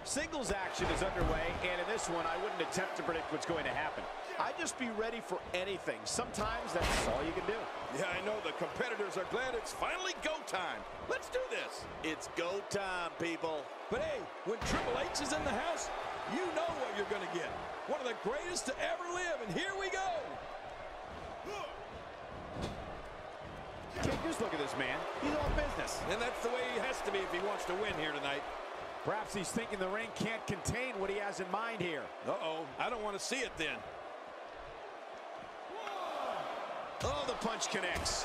Singles action is underway, and in this one, I wouldn't attempt to predict what's going to happen. I'd just be ready for anything. Sometimes that's all you can do. Yeah, I know the competitors are glad it's finally go time. Let's do this. It's go time, people. But hey, when Triple H is in the house, you know what you're going to get. One of the greatest to ever live, and here we go. Just look at this man. He's all business. And that's the way he has to be if he wants to win here tonight. Perhaps he's thinking the ring can't contain what he has in mind here. Uh-oh, I don't want to see it then. Oh, the punch connects.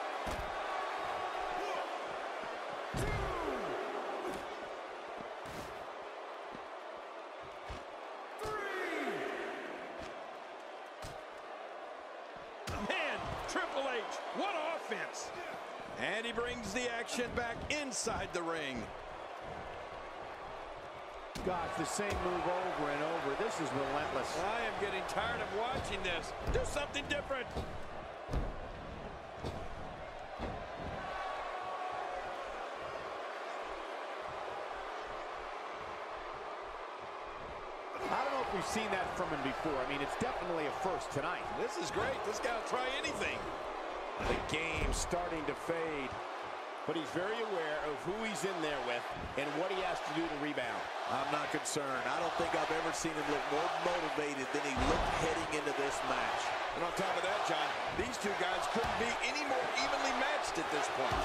Man, Triple H, what offense. And he brings the action back inside the ring. Gosh, the same move over and over. This is relentless. I am getting tired of watching this. Do something different. I don't know if we've seen that from him before. I mean, it's definitely a first tonight. This is great. This guy will try anything. The game's starting to fade. But he's very aware of who he's in there with and what he has to do to rebound. I'm not concerned. I don't think I've ever seen him look more motivated than he looked heading into this match. And on top of that, John, these two guys couldn't be any more evenly matched at this point.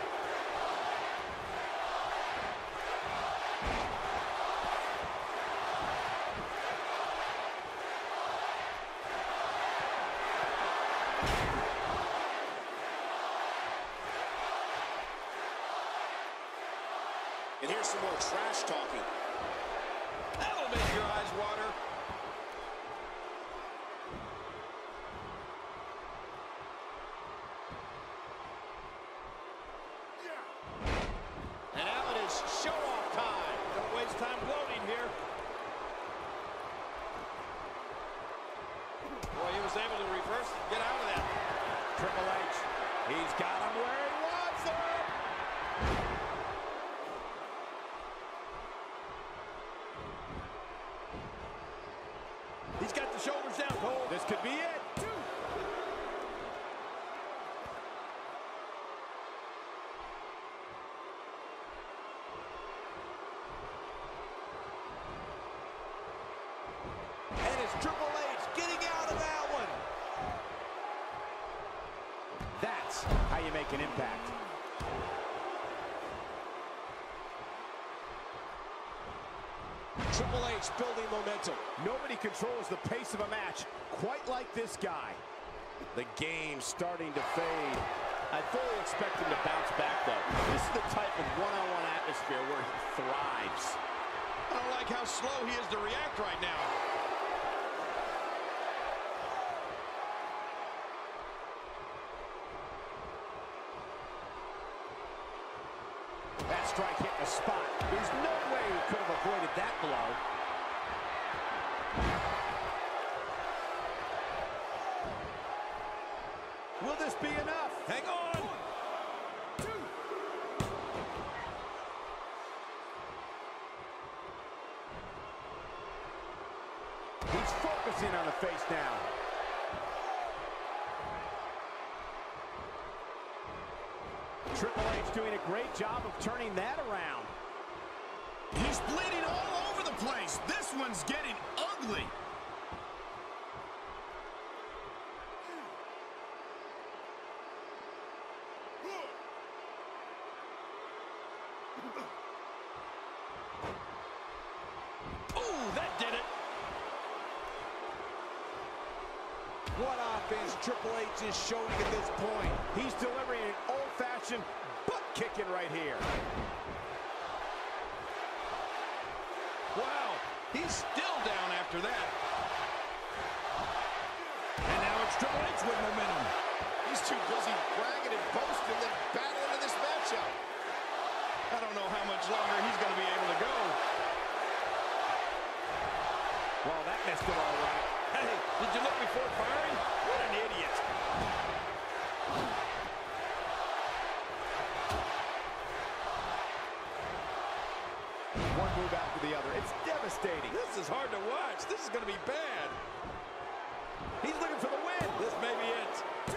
And here's some more trash talking. That'll make your eyes water. And now it is show-off time. Don't waste time gloating here. Boy, he was able to reverse and get out of that. Triple H, he's got him where he wants him. He's got the shoulders down, Cole. This could be it. And it's Triple H getting out of that one. That's how you make an impact. Triple H building momentum. Nobody controls the pace of a match quite like this guy. The game's starting to fade. I fully expect him to bounce back, though. This is the type of one-on-one atmosphere where he thrives. I don't like how slow he is to react right now. That strike hit the spot. There's no way he could have avoided that blow. Will this be enough? Hang on. 1, 2. He's focusing on the face now. Triple H doing a great job of turning that around. He's bleeding all over the place. This one's getting ugly. Ooh, that did it. What offense Triple H is showing at this point. He's delivering an old-fashioned butt kicking right here. Wow, he's still down after that. And now it's Triple H with momentum. He's too busy bragging and boasting than battling in this matchup. I don't know how much longer he's going to be able to go. Well, that messed it all right. Hey, did you look before firing? What an idiot. One move after the other. It's devastating. This is hard to watch. This is going to be bad. He's looking for the win. This may be it.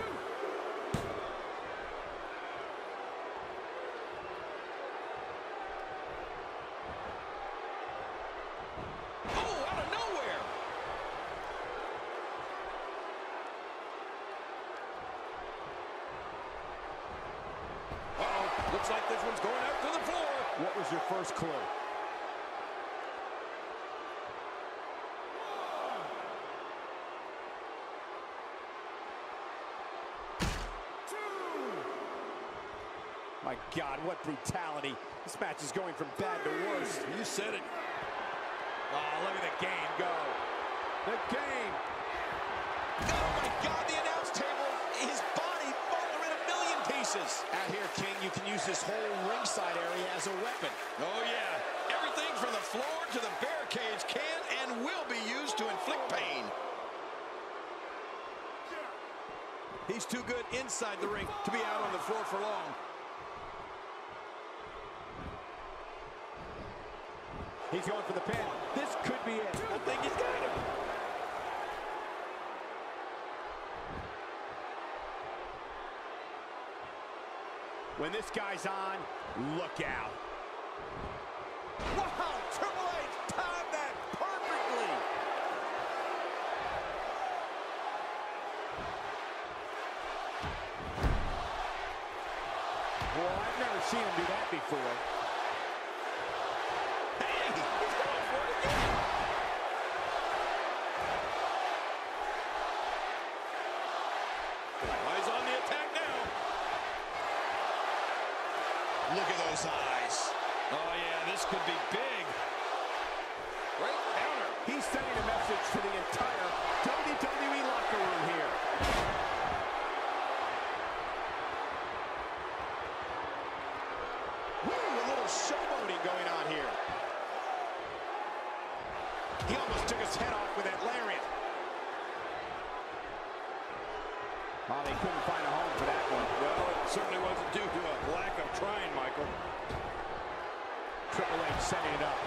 Oh, out of nowhere. Uh-oh. Looks like this one's going out to the floor. What was your first clue? My God, what brutality. This match is going from bad to worse. You said it. Oh, look at the game go. The game. Oh, my God, the announce table, his body falling in a million pieces. Out here, King, you can use this whole ringside area as a weapon. Oh, yeah. Everything from the floor to the barricades can and will be used to inflict pain. He's too good inside the ring to be out on the floor for long. He's going for the pin. This could be it. I think he's got him. When this guy's on, look out. Wow, Triple H timed that perfectly. Well, I've never seen him do that before. Hey, he's going for it again. He's on the attack now. Look at those eyes. Oh, yeah, this could be big. Great counter. He's sending a message to the entire WWE locker room here. Woo, a little showboating going on here. He almost took his head off with that lariat. Oh, they couldn't find a home for that one. Well, it certainly wasn't due to a lack of trying, Michael. Triple H setting it up.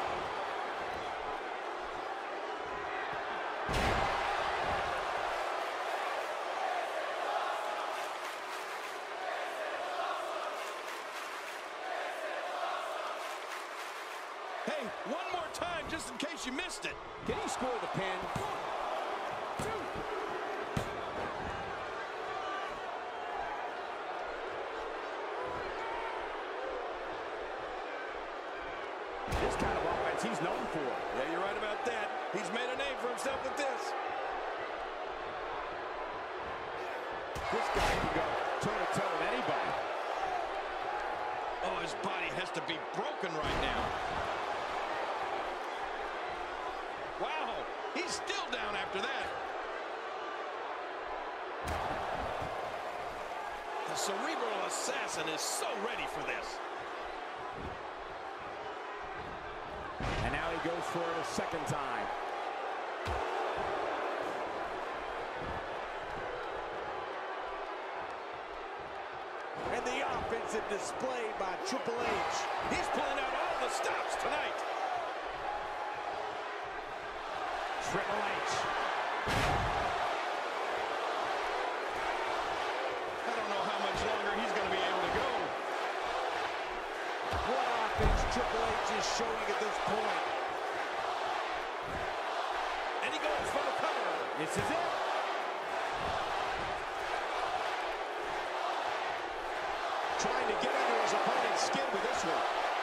Hey, one more time, just in case you missed it. Can he score the pin? This kind of offense he's known for. Yeah, you're right about that. He's made a name for himself with this. This guy can go toe-to-toe with anybody. Oh, his body has to be broken right now. Wow, he's still down after that. The cerebral assassin is so ready for this. And now he goes for it a second time. And the offensive display by Triple H. He's pulling out all the stops tonight. Triple H. I don't know how much longer he's going to be able to go. What offense Triple H is showing at this point. And he goes for the cover. This is it. Trying to get under his opponent's skin with this one.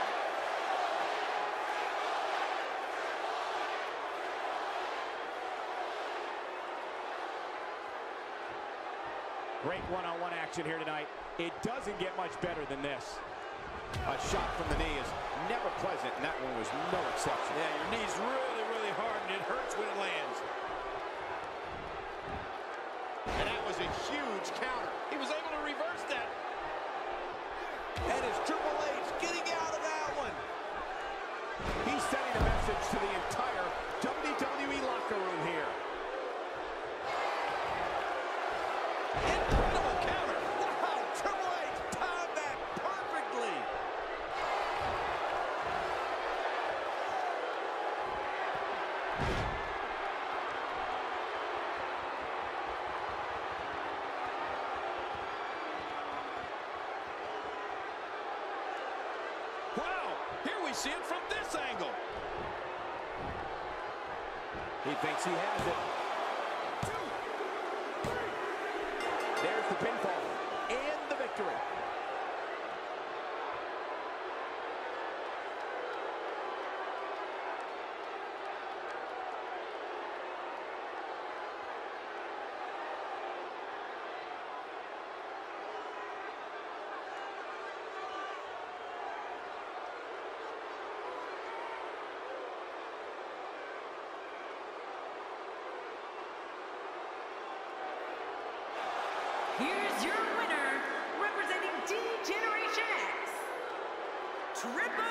Great one-on-one action here tonight. It doesn't get much better than this. A shot from the knee is never pleasant, and that one was no exception. Yeah, your knee's really, really hard, and it hurts when it lands. And that was a huge counter. He was able to reverse that. And it's Triple H getting out of that one. He's sending a message to the entire WWE locker room here. Incredible counter. Wow, Triple H timed that perfectly. Wow, here we see it from this angle. He thinks he has it. 2, 3. There's the pinfall and the victory. Here's your winner, representing D-Generation X, Triple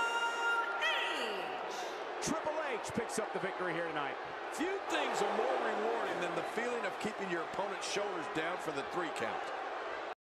H. Triple H picks up the victory here tonight. Few things are more rewarding than the feeling of keeping your opponent's shoulders down for the 3 count.